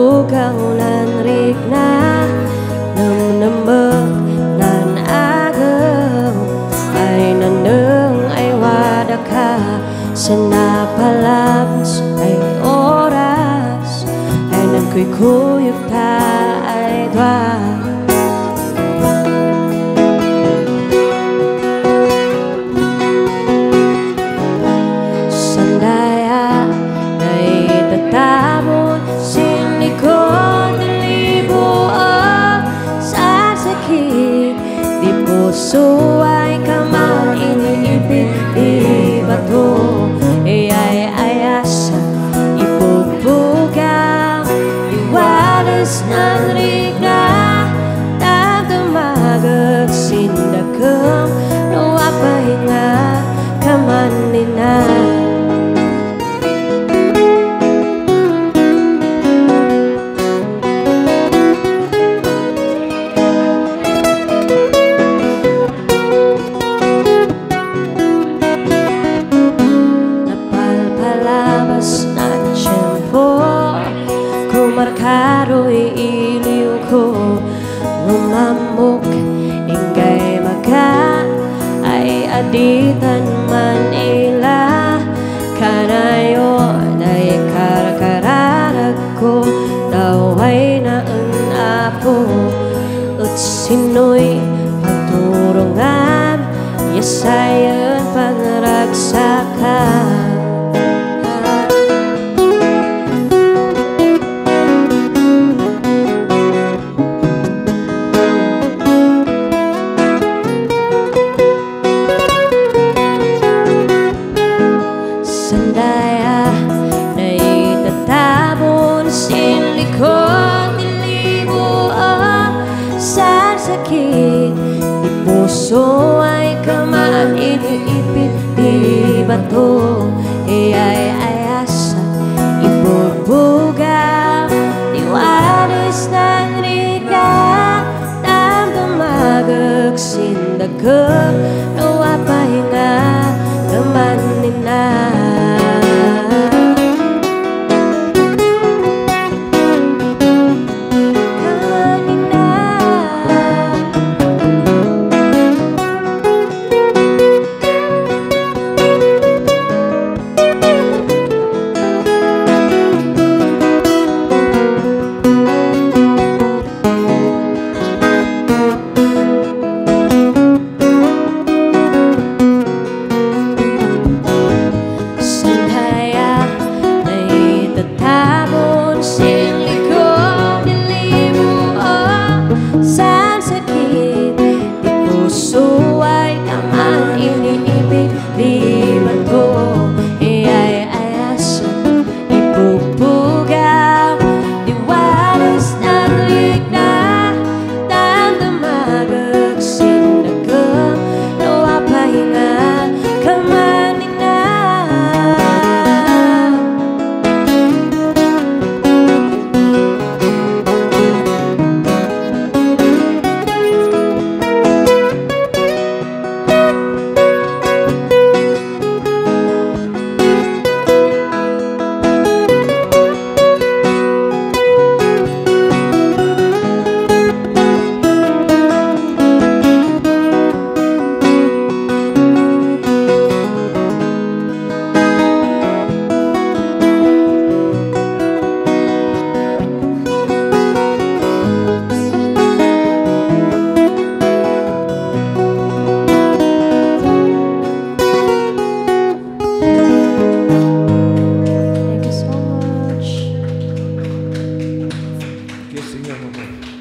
bugaw lan rigna nembek nan agaw ay naneng ay wadaka senapalabs ay oras ay nagkuykuyog pa ay dwa. Sandaya na itatabon silikon nilibo ang sasakit di puso ay kamang iniipit di bato ay ayasa ipupugang iwalas ng riga tagdamagag sindakam nawapahinga kamanina. Markaro'y iliw ko lumamok ingay maga ay aditan man ila kanayon ay karakararag ko daway na ang apo at sino'y paturungan yasayan panragsakan. Sandaya na itatabon silikon nilibo ang sasakit di puso ay kamang iniipit di bato ay ayasa ibubuga iwalas ng riga tagdamagag sindagag nawapahinga kamanina. Yes, sing mo.